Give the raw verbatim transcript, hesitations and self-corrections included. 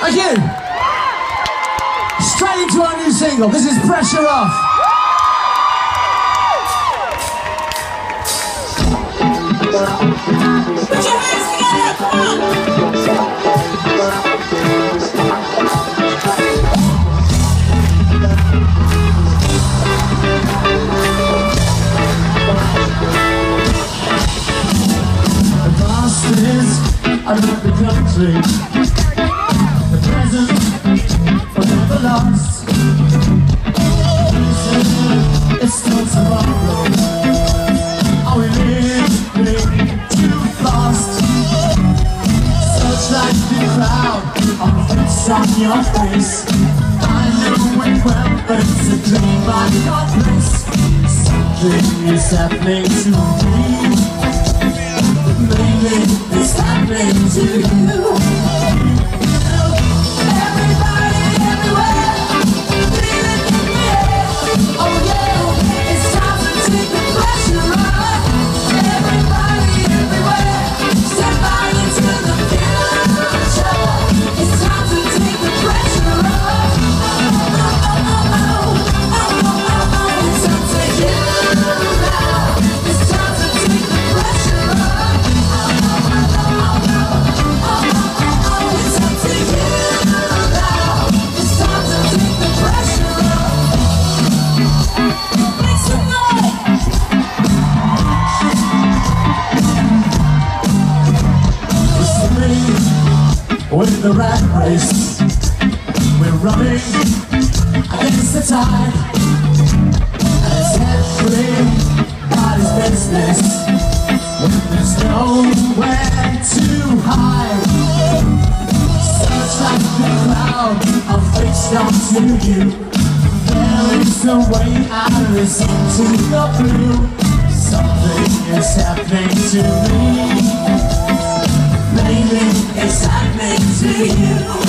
Thank you. Straight into our new single. This is Pressure Off. Put your hands together, come on! The past is another country. The present was never lost. It's still tomorrow. Are we living too fast? Searchlight the crowd on fixed on your face. I know it well, but it's a dream I can't place. Something is happening to me. Maybe it's happening to you. Everybody, everywhere, feel it in the air. Oh yeah, it's time to take the pressure off. Everybody, everywhere, step out into the future. It's time to take the pressure off. Oh, oh, oh, oh, oh, oh, oh. It's up to you now. It's time to take the pressure off. With the rat race, we're running against the tide, and it's everybody's business when there's nowhere to hide. Search like the crowd, I'm fixed onto you. There is a way out of this into the blue. Something is happening to me. Maybe it's happening to you.